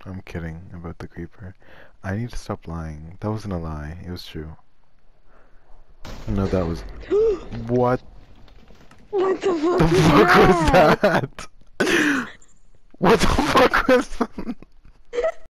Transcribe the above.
I'm kidding about the creeper. I need to stop lying. That wasn't a lie. It was true. No, that was... What What the fuck the was fuck was that? that? What the fuck was that?